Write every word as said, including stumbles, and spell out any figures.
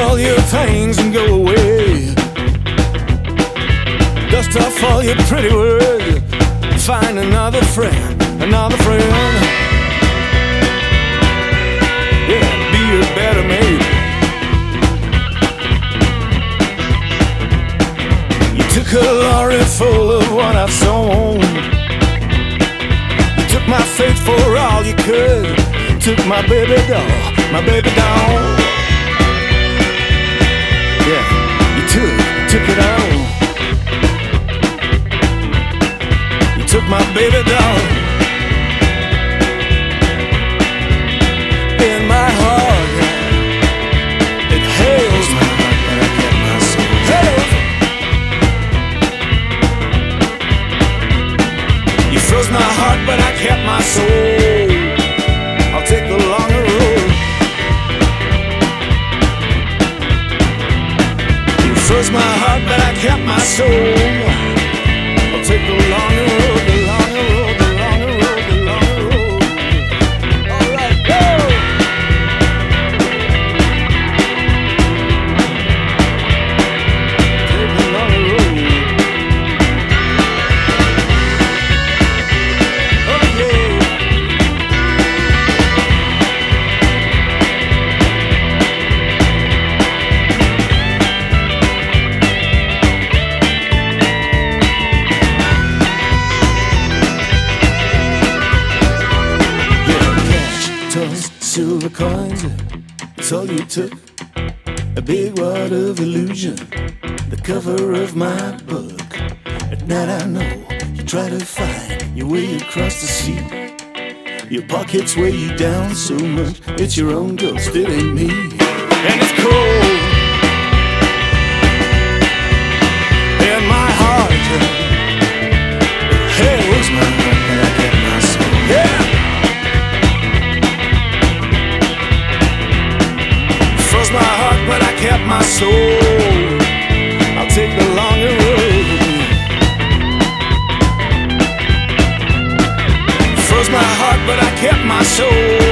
all your things and go away. Dust off all your pretty words, find another friend, another friend. Yeah, be a better mate. You took a lorry full of what I've sown. You took my faith for all you could. Took my baby doll, my baby doll. Yeah, you took, took it all. You took my baby doll. In my heart, it hails my heart, but I kept my soul. Hails. You froze my heart, but I kept my soul. I'll take the longer road. You froze my heart, but I kept my soul. I'll take the longer road, the longer road, the longer road, the longer road. All right, go! Take the longer road. Oh yeah. Toys, silver coins, it's all you took. A big wad of illusion, the cover of my book. At night I know you try to find your way across the sea. Your pockets weigh you down so much, it's your own ghost, it ain't me. And it's cold in my heart. Hey, where's my heart? And I kept my soul. Yeah. Froze my heart, but I kept my soul. I'll take the longer road. Froze my heart, but I kept my soul.